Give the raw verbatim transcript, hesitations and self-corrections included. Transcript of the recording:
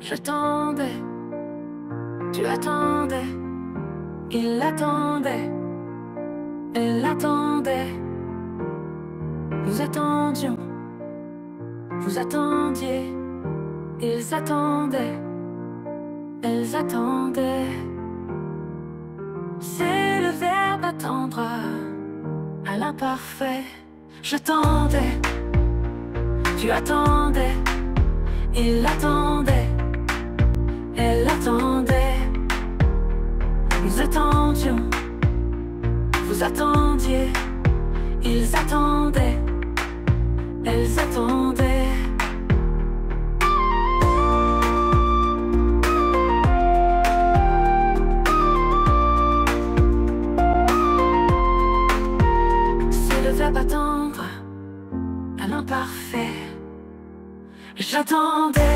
J'attendais, tu attendais, il attendait, elle attendait. Nous attendions, vous attendiez, ils attendaient, elles attendaient. C'est le verbe attendre à l'imparfait. J'attendais, tu attendais, il attendait, elle attendait. Nous attendions, vous attendiez, ils attendaient, elles attendaient. C'est le verbe attendre à l'imparfait. J'attendais.